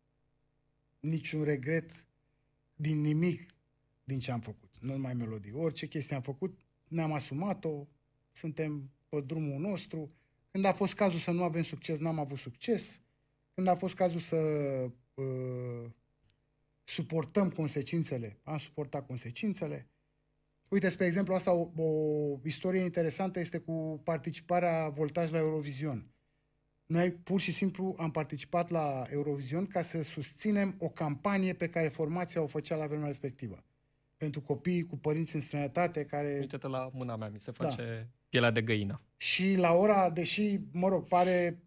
niciun regret din nimic din ce am făcut. Nu numai melodii. Orice chestie am făcut, ne-am asumat-o, suntem pe drumul nostru. Când a fost cazul să nu avem succes, n-am avut succes. Când a fost cazul să uh, suportăm consecințele, am suportat consecințele. Uite, spre exemplu, asta o, o istorie interesantă este cu participarea Voltaj la Eurovision. Noi pur și simplu am participat la Eurovision ca să susținem o campanie pe care formația o făcea la vremea respectivă. Pentru copiii cu părinți în străinătate care... Uite-te la mâna mea, mi se face da. pielea de găină. Și la ora, deși, mă rog, pare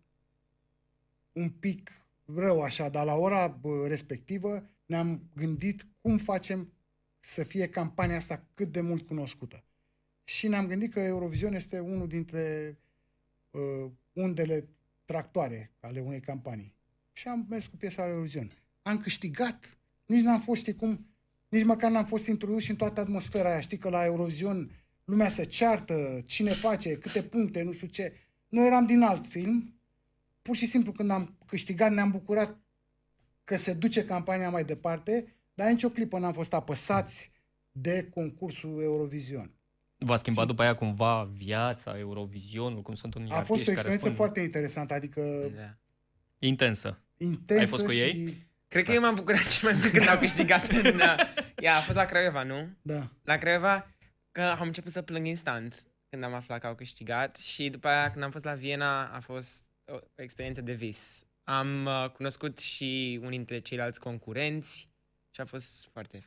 un pic rău așa, dar la ora bă, respectivă ne-am gândit cum facem să fie campania asta cât de mult cunoscută. Și ne-am gândit că Eurovision este unul dintre uh, undele tractoare ale unei campanii. Și am mers cu piesa la Eurovision. Am câștigat, nici n-am fost, știi cum, nici măcar n-am fost introdus în toată atmosfera aia. Știi că la Eurovision lumea se ceartă, cine face, câte puncte, nu știu ce. Noi eram din alt film. Pur și simplu când am câștigat ne-am bucurat că se duce campania mai departe, dar nicio clipă n-am fost apăsați de concursul Eurovision. V-a schimbat după aia cumva viața, Eurovizionul, cum sunt unii A fost o experiență spun... foarte interesantă, adică... Da. Intensă. Intensă. Ai fost cu și... ei? Cred că da. eu m-am bucurat cel mai mult când au câștigat. În, ea a fost la Craiova, nu? Da. La Craiova, că am început să plâng instant când am aflat că au câștigat și după aia când am fost la Viena a fost o experiență de vis. Am uh, cunoscut și unii dintre ceilalți concurenți și a fost foarte, foarte frumos.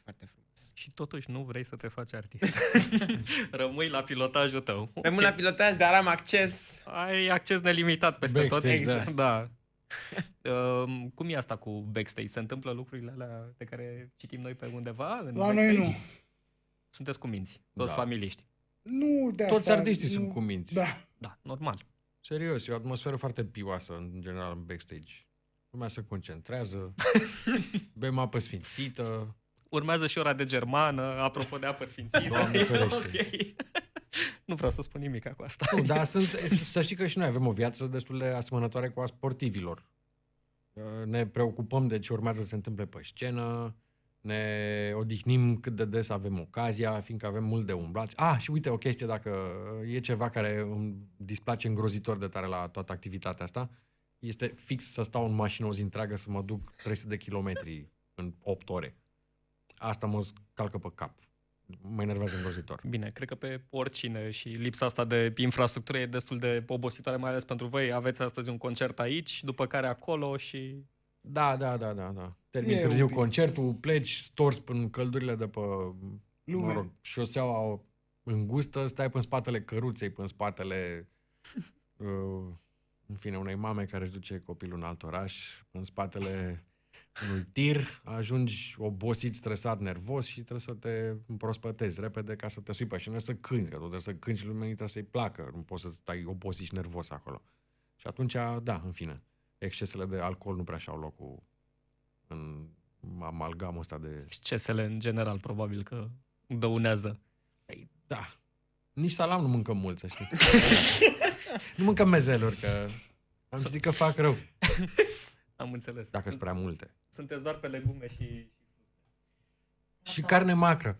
Și totuși nu vrei să te faci artist. Rămâi la pilotajul tău. Rămân okay. la pilotaj, dar am acces. Ai acces nelimitat peste backstage, tot. Exact. Da. da. uh, cum e asta cu backstage? Se întâmplă lucrurile alea de care citim noi pe undeva? În la backstage? noi nu. Sunteți cu minți, toți Da. familiști. Nu de asta. Toți artiștii nu, sunt cu minți. Da. Da, normal. Serios, e o atmosferă foarte pioasă, în general, în backstage. Lumea se concentrează, bem apă sfințită. Urmează și ora de germană, apropo de apă sfințită. Doamne ferește. Okay. Nu vreau să spun nimic cu asta. Nu, dar sunt, să știi că și noi avem o viață destul de asemănătoare cu a sportivilor. Ne preocupăm de ce urmează să se întâmple pe scenă, ne odihnim cât de des avem ocazia, fiindcă avem mult de umblat. Ah, și uite, o chestie, dacă e ceva care îmi displace îngrozitor de tare la toată activitatea asta, este fix să stau în mașină o zi întreagă să mă duc trei sute de kilometri în opt ore. Asta mă calcă pe cap. Mă enervează îngrozitor. Bine, cred că pe oricine și lipsa asta de infrastructură e destul de obositoare, mai ales pentru voi. Aveți astăzi un concert aici, după care acolo și... Da, da, da, da, da. Termin E târziu un pic. concertul, pleci stors până căldurile de pe Lume. mă rog, șoseaua îngustă, stai pe spatele căruței, pe spatele uh, în fine, unei mame care își duce copilul în alt oraș, în spatele unui tir, ajungi obosit, stresat, nervos și trebuie să te împrospătezi repede ca să te sui pe scenă, să cânti, că tu trebuie să cânti și lumea trebuie să-i placă, nu poți să stai obosit și nervos acolo. Și atunci, da, în fine, excesele de alcool nu prea și-au locul în amalgamul ăsta de... Excesele în general, probabil că dăunează. Ei, da. Nici salam nu mâncăm mult, să știi. Nu mâncăm mezeluri, că am știut că fac rău. Am înțeles. Dacă sunt prea multe. Sunteți doar pe legume și... Și carne macră.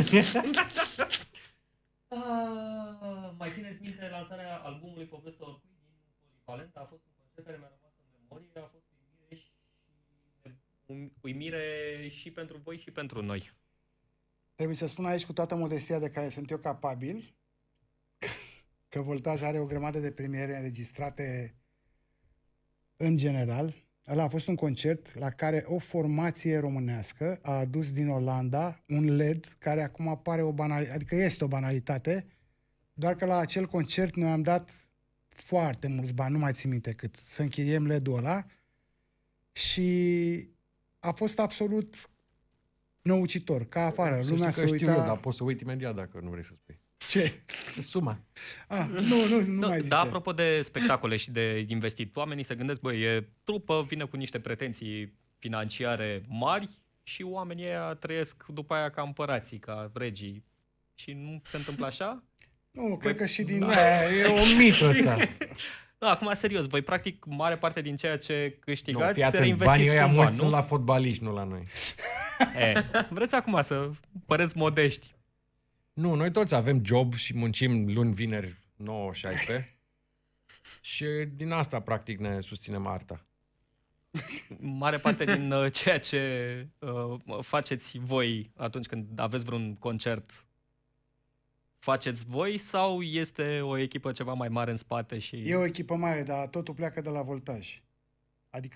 Ah, mai țineți minte lansarea albumului Povestea Oricui din Polivalent? A fost un concert care mi-a rămas în memorie, a fost uimire și, uimire și pentru voi și pentru noi. Trebuie să spun aici cu toată modestia de care sunt eu capabil că Voltaj are o grămadă de premiere înregistrate în general. Ăla a fost un concert la care o formație românească a adus din Olanda un L E D care acum apare o banalitate, adică este o banalitate, doar că la acel concert noi am dat foarte mulți bani, nu mai țin minte cât, să închiriem L E D-ul ăla și a fost absolut năucitor, ca afară. Să Lumea știi se că știu uita... eu, dar poți să uit imediat dacă nu vrei să spui. Ce? Suma. Ah, nu, nu, nu Da, mai zice. da, apropo de spectacole și de investit, oamenii se gândesc, băi, e trupă, vine cu niște pretenții financiare mari și oamenii ăia trăiesc după aia ca împărații, ca regii. Și nu se întâmplă așa? Nu, cred că și din... Da, e un mit ăsta. Nu, acum, serios, voi practic mare parte din ceea ce câștigați Nu, fii se atent, reinvestiți banii ăia cumva, mulți nu? sunt la fotbaliști, nu la noi. E, vreți acum să păreți modești. Nu, noi toți avem job și muncim luni, vineri, nouă șaisprezece și din asta, practic, ne susținem arta. Mare parte din uh, ceea ce uh, faceți voi atunci când aveți vreun concert, faceți voi sau este o echipă ceva mai mare în spate? Și... E o echipă mare, dar totul pleacă de la Voltaj. Adică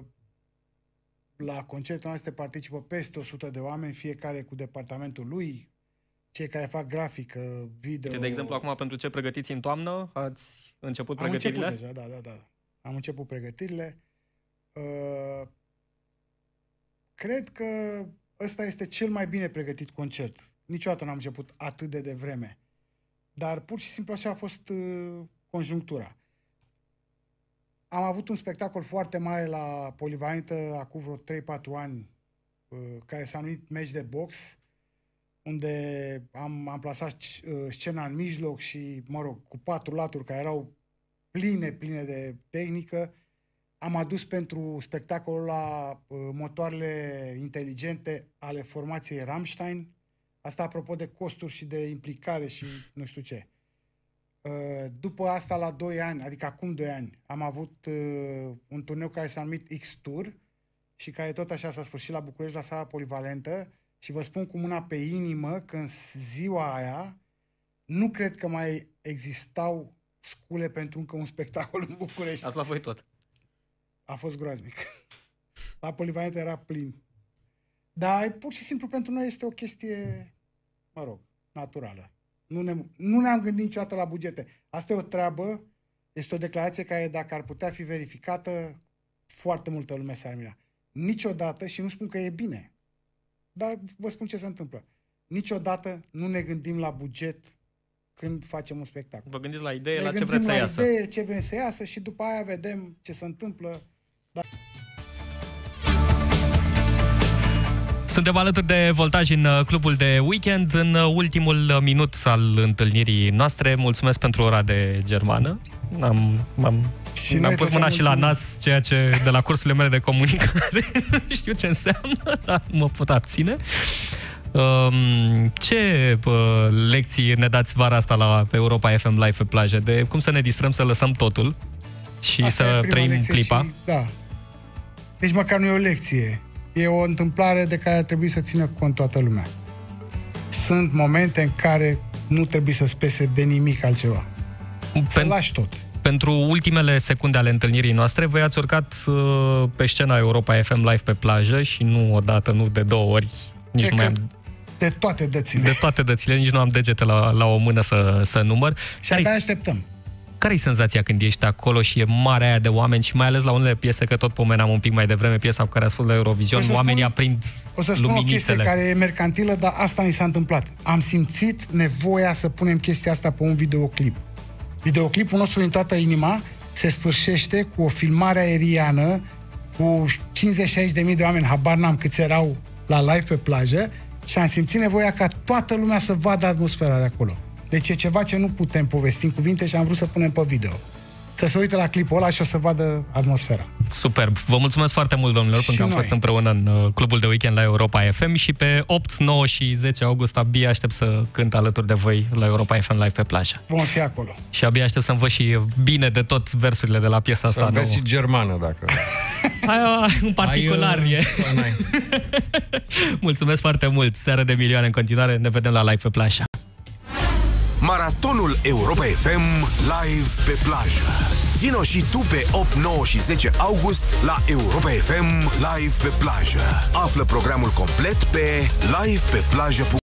la concertul noastre participă peste o sută de oameni, fiecare cu departamentul lui, cei care fac grafică, video... De exemplu, acum pentru ce pregătiți în toamnă? Ați început Am pregătirile? început deja, da, da, da. Am început pregătirile. Uh, cred că ăsta este cel mai bine pregătit concert. Niciodată n-am început atât de devreme. Dar pur și simplu așa a fost uh, conjunctura. Am avut un spectacol foarte mare la Polivalentă acum vreo trei patru ani, uh, care s-a numit Meci de Box, unde am, am plasat uh, scena în mijloc și, mă rog, cu patru laturi care erau pline, pline de tehnică. Am adus pentru spectacolul la uh, motoarele inteligente ale formației Rammstein. Asta apropo de costuri și de implicare și nu știu ce. Uh, după asta, la doi ani, adică acum doi ani, am avut uh, un turneu care s-a numit X-Tour și care tot așa s-a sfârșit la București, la sala Polivalentă. Și vă spun cu mâna pe inimă că în ziua aia nu cred că mai existau scule pentru încă un spectacol în București. Ați luat voi tot. A fost groaznic. La Polivalentă era plin. Dar pur și simplu pentru noi este o chestie, mă rog, naturală. Nu, ne, nu ne-am gândit niciodată la bugete. Asta e o treabă, este o declarație care, dacă ar putea fi verificată, foarte multă lume s-ar mira. Niciodată, și nu spun că e bine, dar vă spun ce se întâmplă. Niciodată nu ne gândim la buget când facem un spectacol. Vă gândiți la idee, ne la ce vreți să la iasă. idee, ce vrem să iasă și după aia vedem ce se întâmplă. Dar... Suntem alături de Voltaj în clubul de weekend, în ultimul minut al întâlnirii noastre. Mulțumesc pentru ora de germană. Am, am, am pus mâna și la nas, ceea ce de la cursurile mele de comunicare știu ce înseamnă, dar mă pot abține. Ce lecții ne dați vara asta la Europa F M Live pe plajă? De cum să ne distrăm, să lăsăm totul și asta să trăim clipa? Și, da. Deci măcar nu e o lecție. E o întâmplare de care ar trebui să țină cont toată lumea. Sunt momente în care nu trebuie să spese de nimic altceva. Să lași tot. Pentru ultimele secunde ale întâlnirii noastre, voi ați urcat uh, pe scena Europa F M Live pe plajă și nu o dată, nu de două ori. Nici de nu mai am... De toate dățile. De toate dățile, nici nu am degete la, la o mână să, să număr. Și abia așteptăm. Care-i senzația când ești acolo și e marea aia de oameni și mai ales la unele piese, că tot pomenam un pic mai devreme, piesa cu care ați fost la Eurovision, oamenii spun, aprind o să spun luminițele. O chestie care e mercantilă, dar asta ni s-a întâmplat. Am simțit nevoia să punem chestia asta pe un videoclip. Videoclipul nostru din toată inima se sfârșește cu o filmare aeriană cu cincizeci șaizeci de mii de oameni, habar n-am câți erau la live pe plajă, și am simțit nevoia ca toată lumea să vadă atmosfera de acolo. Deci e ceva ce nu putem povesti în cuvinte și am vrut să punem pe video. Să se uite la clipul ăla și o să vadă atmosfera. Superb! Vă mulțumesc foarte mult, domnilor, pentru că am fost împreună în clubul de weekend la Europa F M și pe opt, nouă și zece august abia aștept să cânt alături de voi la Europa F M Live pe plajă. Vom fi acolo. Și abia aștept să învăț și bine de tot versurile de la piesa asta. Să înveți și germană, dacă... Aia, în particular Ai, e. Mulțumesc foarte mult! Seară de milioane în continuare, ne vedem la live pe plajă. Maratonul Europa F M live pe plajă. Vino și tu pe opt, nouă și zece august la Europa F M live pe plajă. Află programul complet pe live pe plajă punct ro.